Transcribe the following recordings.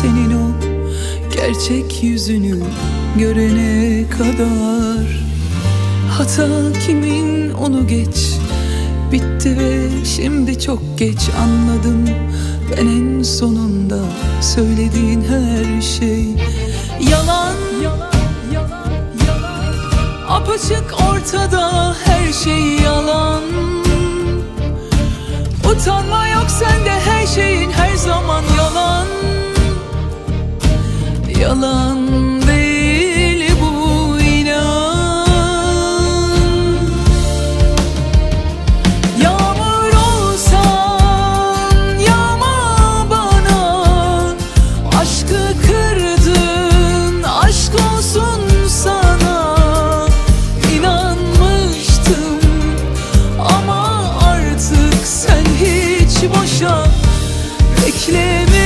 senin o gerçek yüzünü görene kadar. Hata kimin onu geç, bitti ve şimdi çok geç anladım ben en sonunda söylediğin her şey yalan. Apaçık ortada her şey yalan. Utanma yok sende, her şeyin her zaman yalan. Yalan değil bu, inan. Yağmur olsan yağma bana, aşkı kırdın, aşk olsun sana. İnanmıştım ama artık sen hiç boşa bekleme.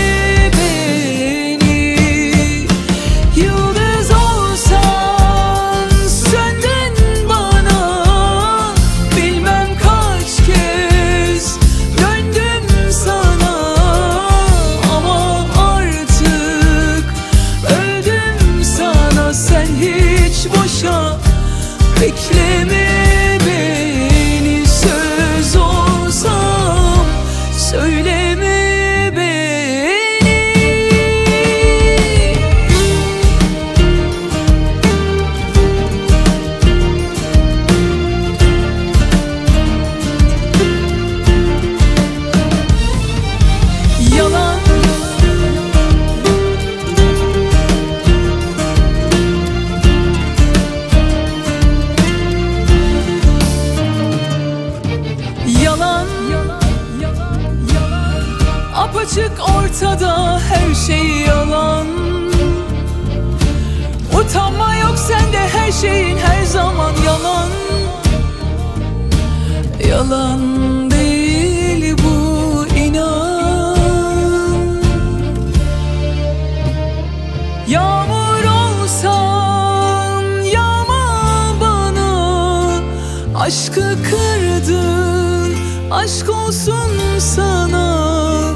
Bekleme beni, söz olsam söyleme beni. Yalan. Apaçık ortada her şey yalan. Utanma yok sende, her şeyin her zaman yalan. Yalan değil bu, inan. Yağmur olsan yağma bana, aşkı kırdın, aşk olsun sana.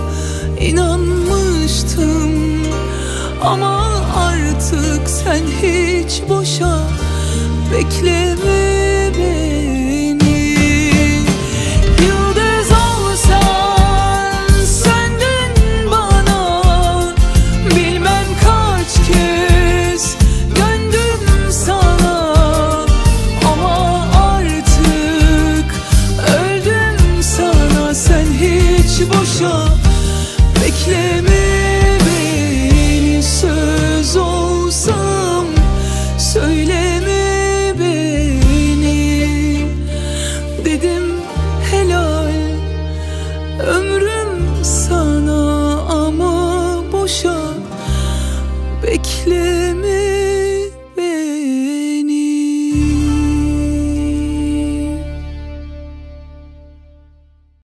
İnanmıştım ama artık sen hiç boşa bekleme beni. Yıldız olsan söndün bana, bilmem kaç kez döndüm sana. Ama artık öldüm sana, sen hiç boşa bekleme beni, söz olsam söyleme beni. Dedim helal ömrüm sana ama boşa bekle.